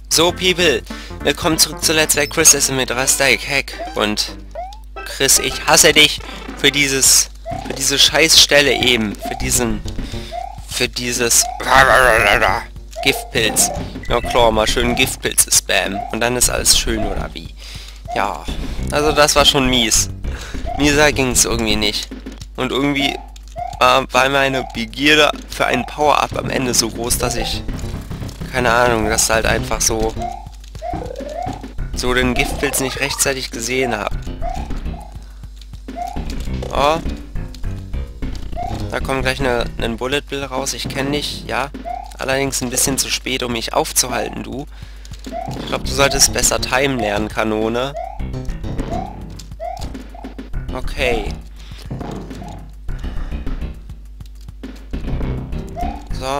So, People, willkommen zurück zu Let's Play Chris ist mit Rasteik Hack. Und Chris, ich hasse dich für diese Scheißstelle eben, für dieses Giftpilz. Ja klar, mal schön Giftpilze spammen und dann ist alles schön, oder wie? Ja, also das war schon mies. Mieser ging es irgendwie nicht. Und irgendwie war meine Begierde für einen Power-Up am Ende so groß, dass ich... Keine Ahnung, dass halt einfach so den Giftpilz nicht rechtzeitig gesehen habe. Oh. Da kommt gleich ein Bullet Bill raus. Ich kenne dich, ja. Allerdings ein bisschen zu spät, um mich aufzuhalten, du. Ich glaube, du solltest besser timen lernen, Kanone. Okay. So.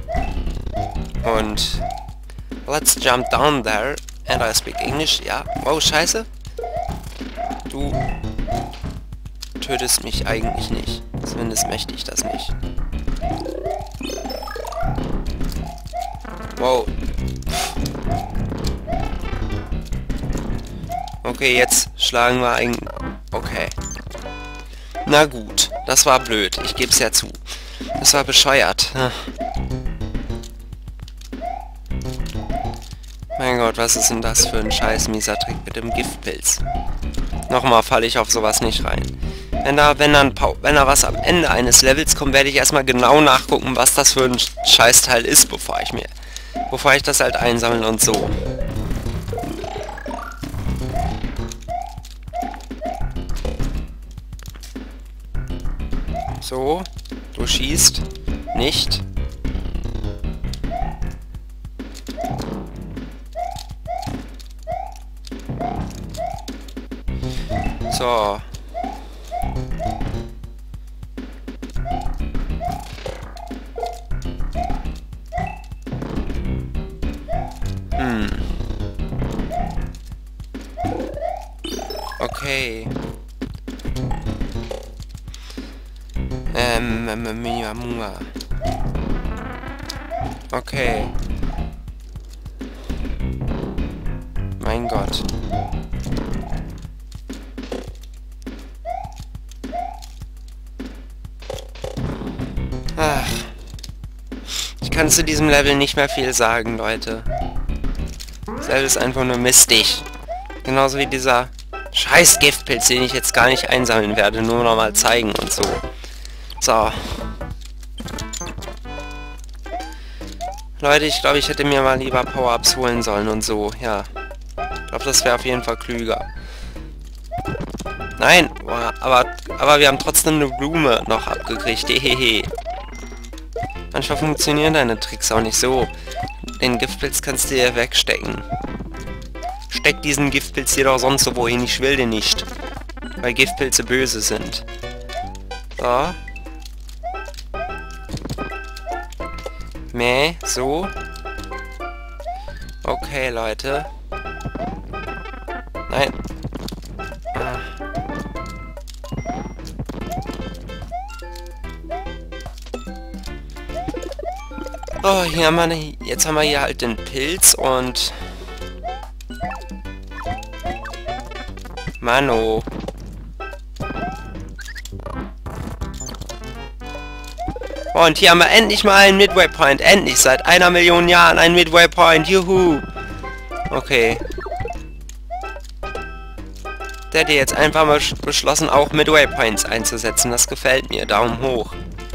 Und let's jump down there and I speak English. Ja. Oh, scheiße. Du tötest mich eigentlich nicht. Zumindest möchte ich das nicht. Wow. Okay, jetzt schlagen wir ein... Okay. Na gut, das war blöd. Ich gebe es ja zu. Das war bescheuert. Mein Gott, was ist denn das für ein scheiß mieser Trick mit dem Giftpilz? Nochmal falle ich auf sowas nicht rein. Wenn da was am Ende eines Levels kommt, werde ich erstmal genau nachgucken, was das für ein Scheißteil ist, bevor ich das halt einsammeln und so. So, du schießt nicht. So. Okay. Okay. Mein Gott. Ach. Ich kann zu diesem Level nicht mehr viel sagen, Leute. Das Level ist einfach nur mistig. Genauso wie dieser scheiß Giftpilz, den ich jetzt gar nicht einsammeln werde, nur noch mal zeigen und so. So. Leute, ich glaube, ich hätte mir mal lieber Power-Ups holen sollen und so, ja. Ich glaube, das wäre auf jeden Fall klüger. Nein, aber wir haben trotzdem eine Blume noch abgekriegt, hehehe. Manchmal funktionieren deine Tricks auch nicht so. Den Giftpilz kannst du dir wegstecken. Steck diesen Giftpilz hier doch sonst so wohin, ich will den nicht. Weil Giftpilze böse sind. So. Mäh, so. Okay, Leute. Nein. Oh, hier haben wir, jetzt haben wir hier halt den Pilz und... Mano. Oh, und hier haben wir endlich mal einen Midway Point. Endlich, seit 1 Million Jahren ein Midway Point. Juhu. Okay. Der hat jetzt einfach mal beschlossen, auch Midway Points einzusetzen. Das gefällt mir. Daumen hoch.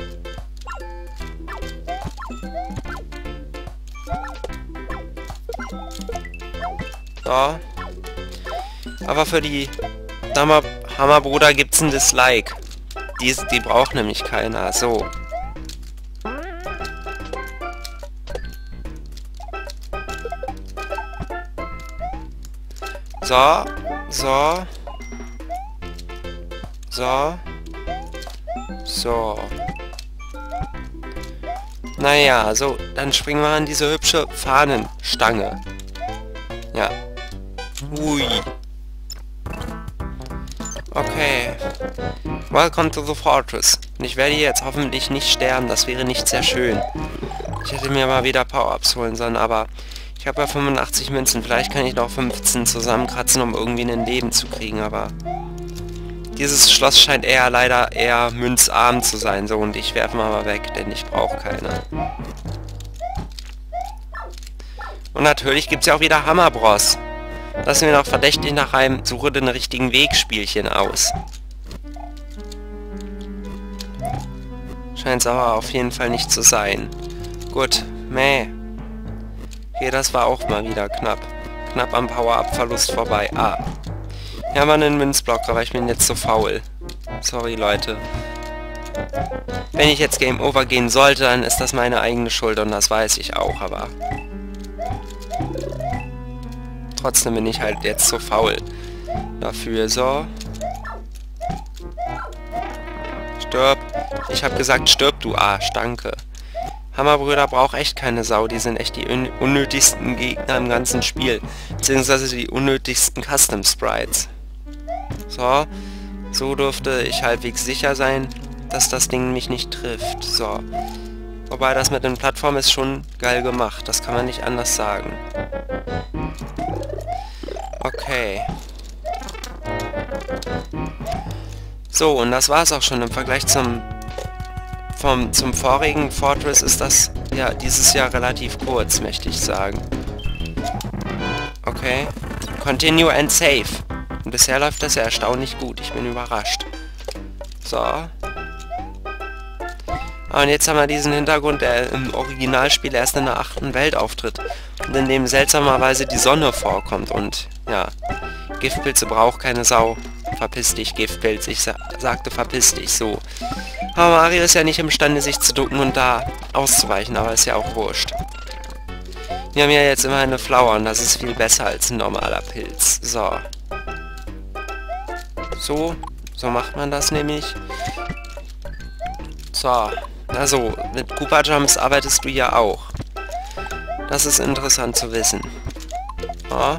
So. Aber für die Hammerbruder gibt's ein Dislike. Die braucht nämlich keiner. So. So. So. So. So. Naja, so. Dann springen wir an diese hübsche Fahnenstange. Ja. Ui. Okay. Welcome to the Fortress. Und ich werde hier jetzt hoffentlich nicht sterben. Das wäre nicht sehr schön. Ich hätte mir mal wieder Power-Ups holen sollen, aber Ich habe ja 85 Münzen. Vielleicht kann ich noch 15 zusammenkratzen, um irgendwie ein Leben zu kriegen, aber... Dieses Schloss scheint leider eher münzarm zu sein. So, und ich werfe mal weg, denn ich brauche keine. Und natürlich gibt es ja auch wieder Hammerbros. Das sieht mir noch verdächtig nach einem Suche den richtigen Weg Spielchen aus. Scheint es aber auf jeden Fall nicht zu sein. Gut, meh. Okay, das war auch mal wieder knapp. Knapp am Power-Up-Verlust vorbei. Ah. Hier haben wir einen Münzblock, aber ich bin jetzt so faul. Sorry, Leute. Wenn ich jetzt Game Over gehen sollte, dann ist das meine eigene Schuld und das weiß ich auch, aber... Trotzdem bin ich halt jetzt so faul. Dafür so. Stirb. Ich habe gesagt, stirb, du Arsch. Danke. Hammerbrüder braucht echt keine Sau. Die sind echt die unnötigsten Gegner im ganzen Spiel. Beziehungsweise die unnötigsten Custom Sprites. So. So dürfte ich halbwegs sicher sein, dass das Ding mich nicht trifft. So. Wobei das mit den Plattformen ist schon geil gemacht. Das kann man nicht anders sagen. Okay. So, und das war's auch schon. Im Vergleich zum vorigen Fortress ist das ja dieses Jahr relativ kurz, möchte ich sagen. Okay. Continue and save. Und bisher läuft das ja erstaunlich gut. Ich bin überrascht. So. Und jetzt haben wir diesen Hintergrund, der im Originalspiel erst in der 8. Welt auftritt. Und in dem seltsamerweise die Sonne vorkommt. Und ja, Giftpilze braucht keine Sau. Verpiss dich, Giftpilz. Ich sagte, verpiss dich, so. Aber Mario ist ja nicht imstande, sich zu ducken und da auszuweichen, aber ist ja auch wurscht. Wir haben ja jetzt immer eine Flower und das ist viel besser als ein normaler Pilz. So. So macht man das nämlich. So. Also, mit Koopa Jumps arbeitest du ja auch. Das ist interessant zu wissen. Oh.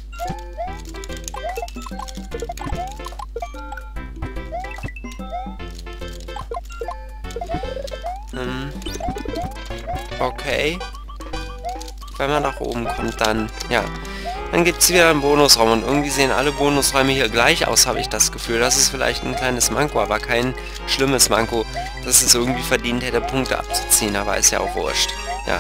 Okay. Wenn man nach oben kommt, dann, ja. Dann gibt es wieder einen Bonusraum und irgendwie sehen alle Bonusräume hier gleich aus, habe ich das Gefühl. Das ist vielleicht ein kleines Manko, aber kein schlimmes Manko, dass es irgendwie verdient hätte, Punkte abzuziehen, aber ist ja auch wurscht. Ja.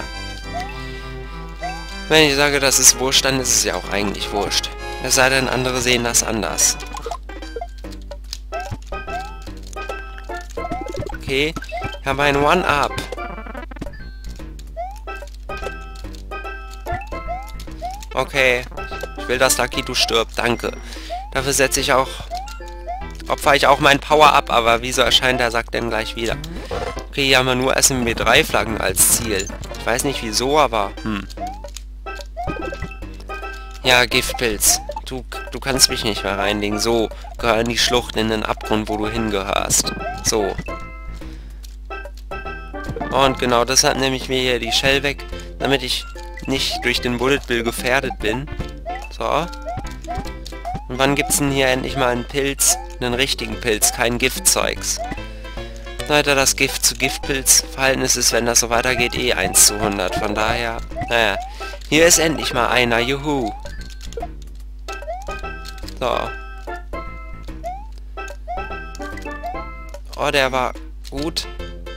Wenn ich sage, das ist wurscht, dann ist es ja auch eigentlich wurscht. Es sei denn, andere sehen das anders. Okay, ich habe ein One-Up. Okay, ich will, dass Lakitu stirbt, danke. Dafür setze ich auch... opfere ich auch mein Power-Up, aber wieso erscheint der Sack denn gleich wieder? Okay, hier haben wir nur SMB3-Flaggen als Ziel. Ich weiß nicht wieso, aber... Ja, Giftpilz. Du kannst mich nicht mehr reinlegen. So, gehör in die Schlucht, in den Abgrund, wo du hingehörst. So. Und genau deshalb nehme ich mir hier die Shell weg, damit ich nicht durch den Bullet Bill gefährdet bin. So. Und wann gibt's denn hier endlich mal einen Pilz? Einen richtigen Pilz, kein Giftzeugs. Leute, das Gift zu Giftpilz-Verhältnis ist, wenn das so weitergeht, eh 1:100. Von daher, naja. Hier ist endlich mal einer, juhu. So. Oh, der war gut.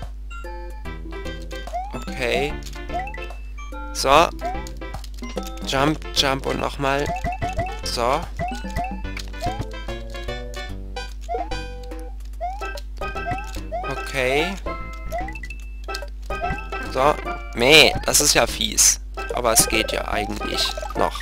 Okay. So. Jump, Jump und nochmal. So. Okay. So. Meh, das ist ja fies. Aber es geht ja eigentlich noch.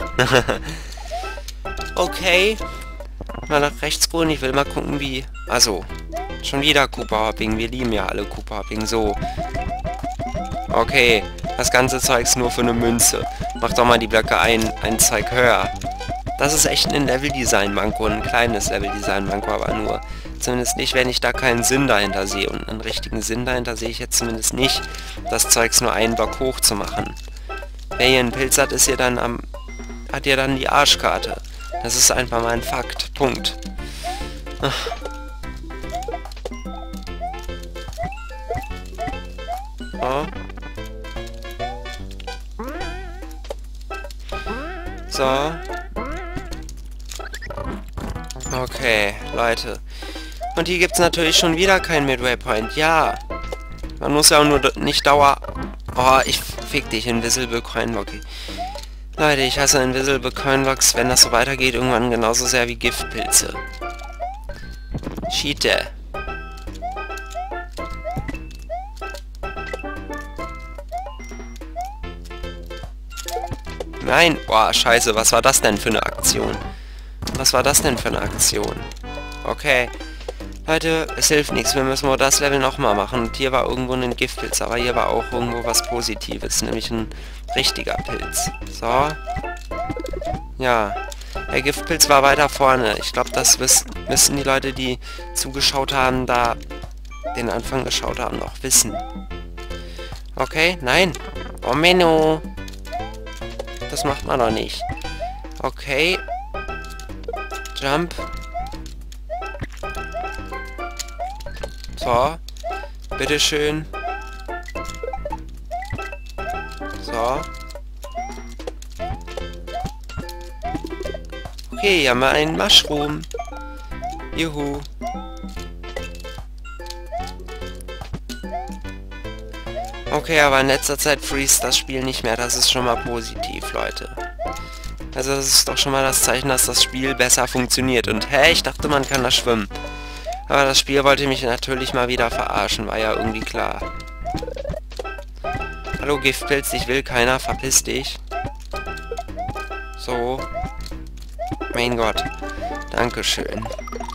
Okay. Mal nach rechts scrollen. Ich will mal gucken, wie... Also. Schon wieder Koopa Hopping. Wir lieben ja alle Koopa Hopping. So. Okay. Das ganze Zeug ist nur für eine Münze. Mach doch mal die Blöcke ein Zeug höher. Das ist echt ein Leveldesign-Manko. Ein kleines Leveldesign-Manko, aber nur. Zumindest nicht, wenn ich da keinen Sinn dahinter sehe. Und einen richtigen Sinn dahinter sehe ich jetzt zumindest nicht, das Zeugs nur einen Block hoch zu machen. Wer hier einen Pilz hat, ist hier dann hat hier dann die Arschkarte. Das ist einfach mal ein Fakt. Punkt. Ach. Oh. So. Okay, Leute. Und hier gibt es natürlich schon wieder keinen Midway Point. Ja. Man muss ja auch nur nicht Dauer... Oh, ich fick dich, Invisible Coinlock. Leute, ich hasse Invisible Coinlocks, wenn das so weitergeht, irgendwann genauso sehr wie Giftpilze. Cheater. Nein! Boah, scheiße, was war das denn für eine Aktion? Was war das denn für eine Aktion? Okay. Leute, es hilft nichts, wir müssen nur das Level nochmal machen. Und hier war irgendwo ein Giftpilz, aber hier war auch irgendwo was Positives, nämlich ein richtiger Pilz. So. Ja. Der Giftpilz war weiter vorne. Ich glaube, das müssen die Leute, die zugeschaut haben, da den Anfang geschaut haben, noch wissen. Okay, nein. Oh, Menno. Das macht man doch nicht. Okay. Jump. So. Bitteschön. So. Okay, hier haben wir einen Mushroom. Juhu. Okay, aber in letzter Zeit freeze das Spiel nicht mehr. Das ist schon mal positiv, Leute. Also das ist doch schon mal das Zeichen, dass das Spiel besser funktioniert. Und hä, ich dachte, man kann da schwimmen. Aber das Spiel wollte mich natürlich mal wieder verarschen, war ja irgendwie klar. Hallo Giftpilz, dich will keiner, verpiss dich. So. Mein Gott. Dankeschön.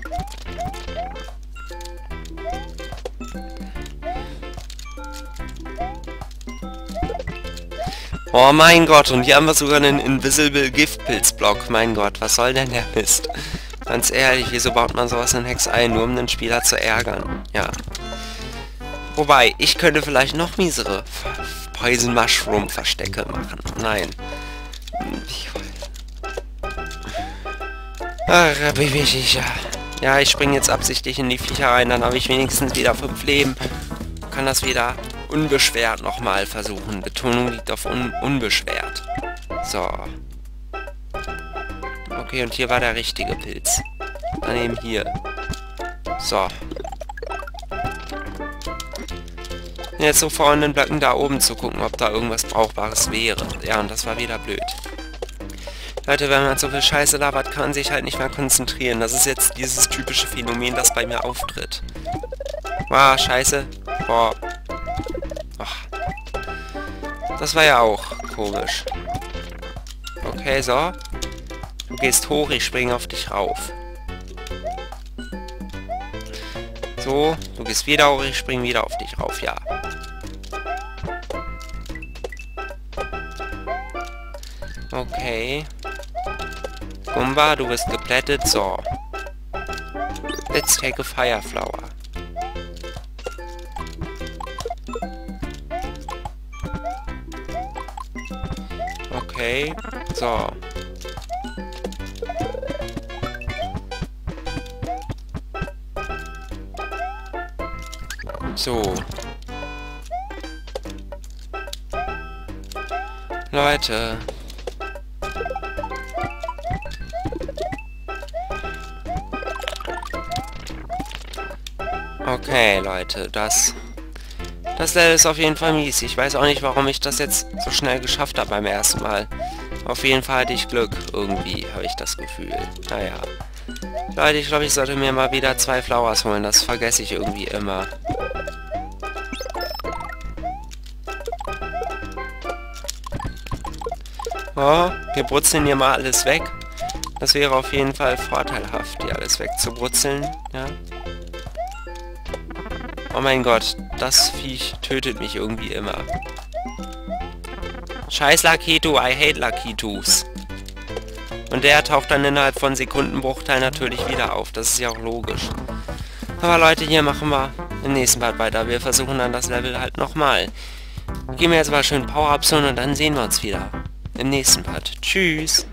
Oh mein Gott, und hier haben wir sogar einen Invisible Giftpilz-Block. Mein Gott, was soll denn der Mist? Ganz ehrlich, wieso baut man sowas in Hex ein, nur um den Spieler zu ärgern? Ja. Wobei, ich könnte vielleicht noch miesere Poison Mushroom Verstecke machen. Nein. Ach, ja, ich springe jetzt absichtlich in die Viecher rein, dann habe ich wenigstens wieder 5 Leben. Kann das wieder unbeschwert nochmal versuchen. Betonung liegt auf unbeschwert. So. Okay, und hier war der richtige Pilz. Dann eben hier. So. Jetzt so vor den Blöcken da oben zu gucken, ob da irgendwas Brauchbares wäre. Ja, und das war wieder blöd. Leute, wenn man so viel Scheiße labert, kann man sich halt nicht mehr konzentrieren. Das ist jetzt dieses typische Phänomen, das bei mir auftritt. Wow, scheiße. Boah. Ach. Das war ja auch komisch. Okay, so. Du gehst hoch, ich springe auf dich rauf. So, du gehst wieder hoch, ich springe wieder auf dich rauf, ja. Okay. Gumba, du bist geplättet, so. Let's take a fire flower. Okay, so. So. Leute. Okay, Leute, das Level ist auf jeden Fall mies. Ich weiß auch nicht, warum ich das jetzt so schnell geschafft habe beim ersten Mal. Auf jeden Fall hatte ich Glück, irgendwie, habe ich das Gefühl. Naja. Leute, ich glaube, ich sollte mir mal wieder 2 Flowers holen. Das vergesse ich irgendwie immer. Oh, wir brutzeln hier mal alles weg. Das wäre auf jeden Fall vorteilhaft, hier alles wegzubrutzeln, ja. Oh mein Gott, das Viech tötet mich irgendwie immer. Scheiß Lakitu, I hate Lakitus. Und der taucht dann innerhalb von Sekundenbruchteil natürlich wieder auf. Das ist ja auch logisch. Aber Leute, hier machen wir im nächsten Part weiter. Wir versuchen dann das Level halt nochmal. Gehen wir jetzt mal schön Power-Ups und dann sehen wir uns wieder im nächsten Part. Tschüss.